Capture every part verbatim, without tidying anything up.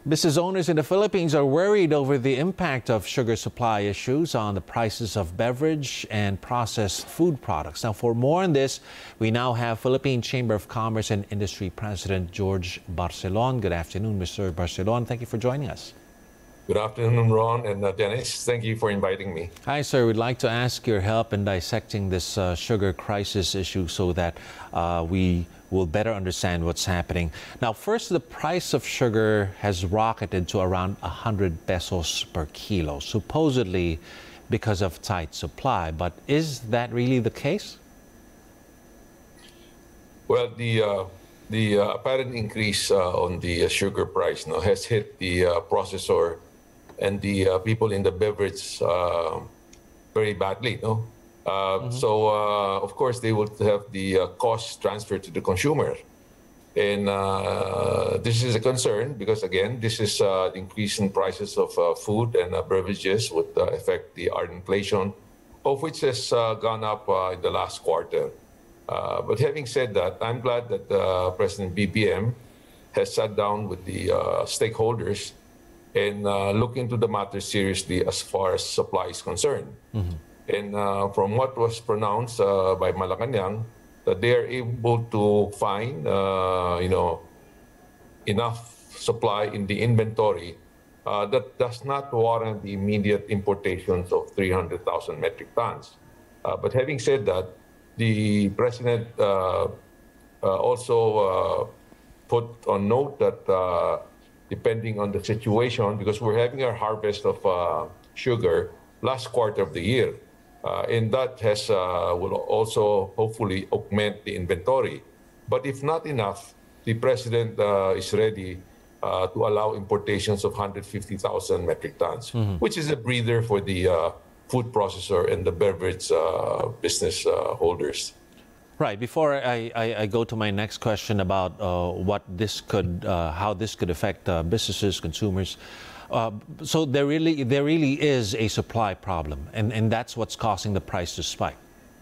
Business owners in the Philippines are worried over the impact of sugar supply issues on the prices of beverage and processed food products. Now, for more on this, we now have Philippine Chamber of Commerce and Industry President George Barcelon. Good afternoon, Mister Barcelon. Thank you for joining us. Good afternoon, Ron and uh, Dennis. Thank you for inviting me. Hi, sir. We'd like to ask your help in dissecting this uh, sugar crisis issue so that uh, we will better understand what's happening. Now, first, the price of sugar has rocketed to around one hundred pesos per kilo, supposedly because of tight supply. But is that really the case? Well, the uh, the uh, apparent increase uh, on the uh, sugar price no, has hit the uh, processor and the uh, people in the beverage uh, very badly. No? Uh, mm-hmm. So, uh, of course, they will have the uh, cost transferred to the consumer. And uh, this is a concern because, again, this is uh, the increase in prices of uh, food and uh, beverages would uh, affect the our inflation, of which has uh, gone up uh, in the last quarter. Uh, but having said that, I'm glad that uh, President B B M has sat down with the uh, stakeholders and uh, look into the matter seriously as far as supply is concerned. Mm-hmm. And uh, from what was pronounced uh, by Malacanang, that they are able to find, uh, you know, enough supply in the inventory uh, that does not warrant the immediate importations of three hundred thousand metric tons. Uh, but having said that, the president uh, uh, also uh, put on note that uh, depending on the situation, because we're having our harvest of uh, sugar last quarter of the year, uh, and that has uh, will also hopefully augment the inventory. But if not enough, the president uh, is ready uh, to allow importations of one hundred fifty thousand metric tons, mm-hmm. which is a breather for the uh, food processor and the beverage uh, business uh, holders. Right. Before I, I, I go to my next question about uh, what this could, uh, how this could affect uh, businesses, consumers. Uh, so there really, there really is a supply problem, and, and that's what's causing the price to spike.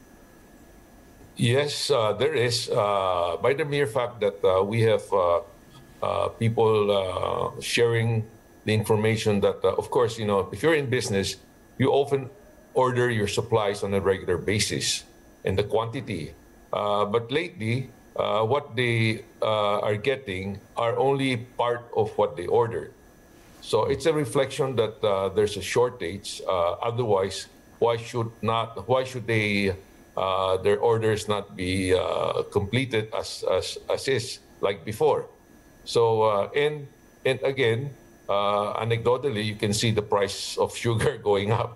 Yes, uh, there is. Uh, by the mere fact that uh, we have uh, uh, people uh, sharing the information that, uh, of course, you know, if you're in business, you often order your supplies on a regular basis and the quantity. Uh, but lately, uh, what they uh, are getting are only part of what they ordered. So it's a reflection that uh, there's a shortage. Uh, otherwise, why should not? Why should they uh, their orders not be uh, completed as, as as is like before? So uh, and and again, uh, anecdotally, you can see the price of sugar going up.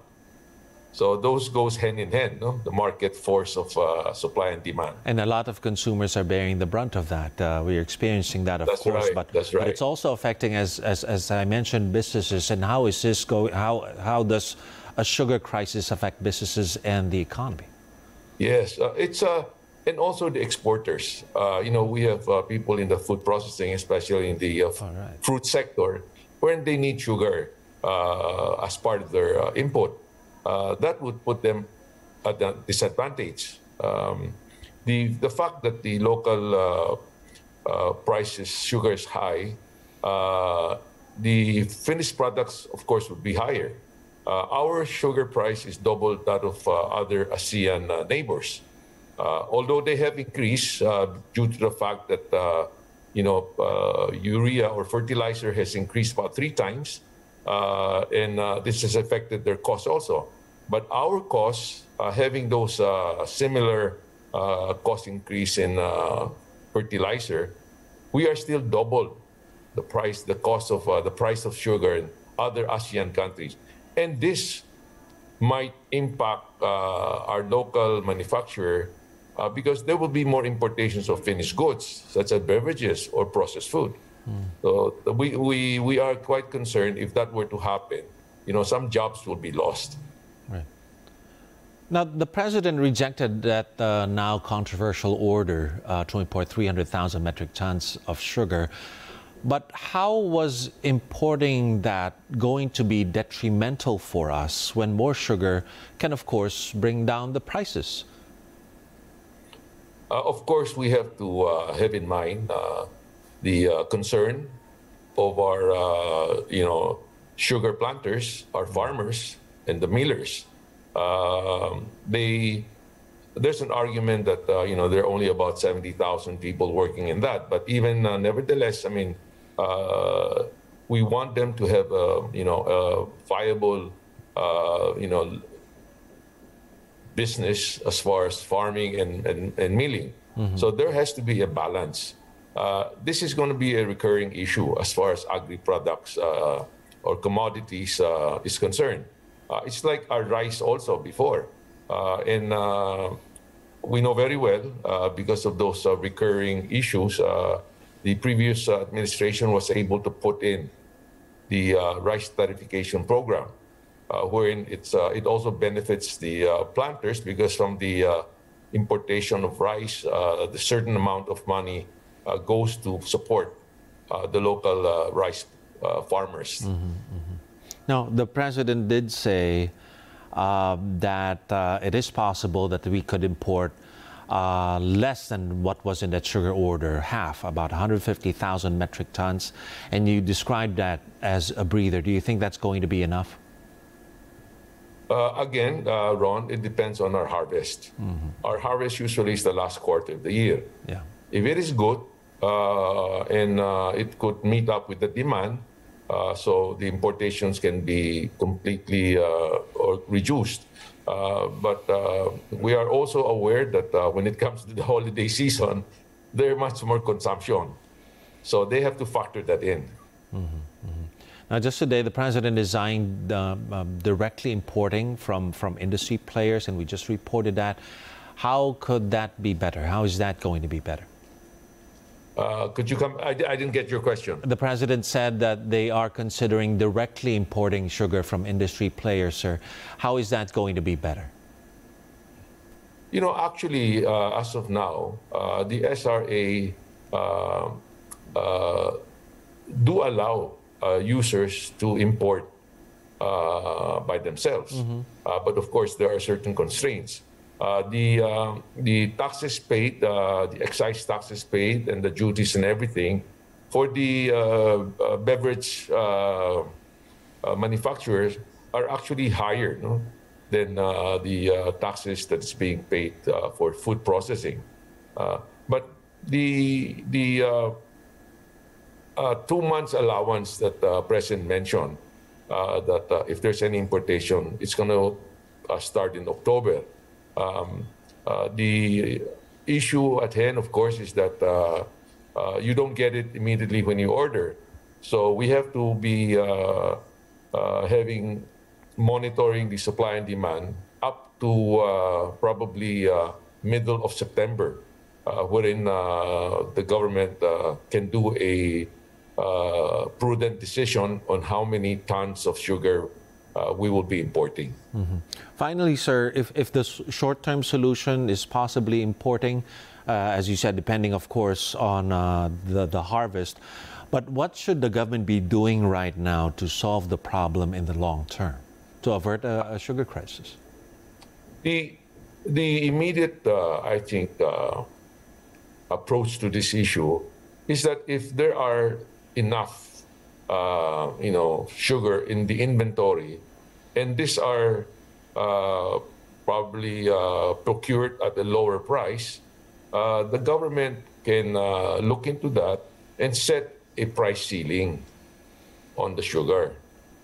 So those goes hand in hand, no? The market force of uh, supply and demand. And a lot of consumers are bearing the brunt of that. Uh, we're experiencing that, of That's course, right. but, That's right. but it's also affecting, as, as as I mentioned, businesses. And how is this going? How how does a sugar crisis affect businesses and the economy? Yes, uh, it's uh, and also the exporters. Uh, you know, we have uh, people in the food processing, especially in the uh, right. fruit sector, where they need sugar uh, as part of their uh, input. Uh, that would put them at a disadvantage. Um, the the fact that the local uh, uh, prices sugar is high, uh, the finished products, of course, would be higher. Uh, our sugar price is double that of uh, other ASEAN uh, neighbors, uh, although they have increased uh, due to the fact that uh, you know uh, urea or fertilizer has increased about three times. Uh, and uh, this has affected their costs also. But our costs, uh, having those uh, similar uh, cost increase in uh, fertilizer, we are still double the price, the cost of uh, the price of sugar in other ASEAN countries. And this might impact uh, our local manufacturer uh, because there will be more importations of finished goods, such as beverages or processed food. Mm. So we, we, we are quite concerned if that were to happen. You know, some jobs will be lost. Right. Now, the president rejected that uh, now controversial order uh, to import three hundred thousand metric tons of sugar. But how was importing that going to be detrimental for us when more sugar can, of course, bring down the prices? Uh, of course, we have to uh, have in mind uh, the uh, concern of our, uh, you know, sugar planters, our farmers, and the millers. Um, they there's an argument that uh, you know there are only about seventy thousand people working in that, but even uh, nevertheless, I mean, uh, we want them to have a you know a viable uh, you know business as far as farming and and, and milling. Mm-hmm. So there has to be a balance. Uh, this is going to be a recurring issue as far as agri products uh, or commodities uh, is concerned. Uh, it's like our rice also before. Uh, and uh, we know very well, uh, because of those uh, recurring issues, uh, the previous uh, administration was able to put in the uh, rice tariffication program, uh, wherein it's, uh, it also benefits the uh, planters because from the uh, importation of rice, uh, the certain amount of money uh, goes to support uh, the local uh, rice uh, farmers. Mm-hmm, mm-hmm. Now, the president did say Uh, that uh, it is possible that we could import uh, less than what was in that sugar order, half, about one hundred fifty thousand metric tons. And you described that as a breather. Do you think that's going to be enough? Uh, again, uh, Ron, it depends on our harvest. Mm-hmm. Our harvest usually is the last quarter of the year. Yeah. If it is good uh, and uh, it could meet up with the demand, Uh, so the importations can be completely uh, or reduced. Uh, but uh, we are also aware that uh, when it comes to the holiday season, there's much more consumption. So they have to factor that in. Mm-hmm, mm-hmm. Now, just today, the president is eyeing uh, um, directly importing from, from industry players, and we just reported that. How could that be better? How is that going to be better? Uh, could you come? I, I didn't get your question. The president said that they are considering directly importing sugar from industry players, sir. How is that going to be better? You know, actually, uh, as of now, uh, the S R A uh, uh, do allow uh, users to import uh, by themselves. Mm-hmm. uh, but of course, there are certain constraints. Uh, the uh, the taxes paid, uh, the excise taxes paid, and the duties and everything for the uh, uh, beverage uh, uh, manufacturers are actually higher, no, than uh, the uh, taxes that is being paid uh, for food processing. Uh, but the the uh, uh, two months allowance that the uh, president mentioned, uh, that uh, if there's any importation, it's going to uh, start in October. Um, uh, the issue at hand, of course, is that uh, uh, you don't get it immediately when you order. So we have to be uh, uh, having monitoring the supply and demand up to uh, probably uh, middle of September, uh, wherein uh, the government uh, can do a uh, prudent decision on how many tons of sugar Uh, we will be importing. Mm-hmm. Finally, sir, if, if the short-term solution is possibly importing, uh, as you said, depending, of course, on uh, the, the harvest, but what should the government be doing right now to solve the problem in the long term, to avert a, a sugar crisis? The, the immediate, uh, I think, uh, approach to this issue is that if there are enough Uh, you know, sugar in the inventory, and these are uh, probably uh, procured at a lower price, uh, the government can uh, look into that and set a price ceiling on the sugar,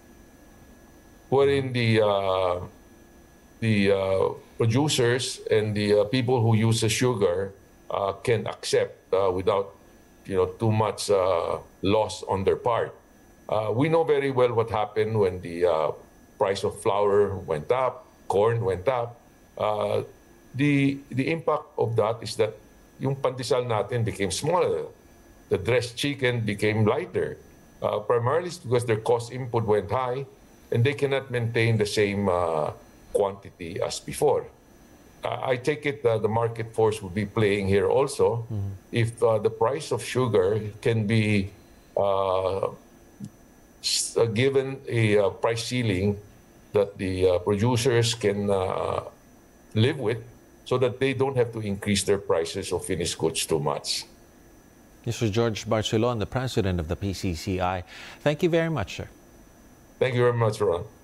wherein the uh, the uh, producers and the uh, people who use the sugar uh, can accept uh, without, you know, too much uh, loss on their part. Uh, we know very well what happened when the uh, price of flour went up, corn went up. Uh, the the impact of that is that yung pandesal natin became smaller. The dressed chicken became lighter, uh, primarily because their cost input went high, and they cannot maintain the same uh, quantity as before. Uh, I take it uh, the market force will be playing here also. Mm-hmm. If uh, the price of sugar can be uh, Uh, given a uh, price ceiling that the uh, producers can uh, live with, so that they don't have to increase their prices of finished goods too much. Mister George Barcelon, the president of the P C C I. Thank you very much, sir. Thank you very much, Ron.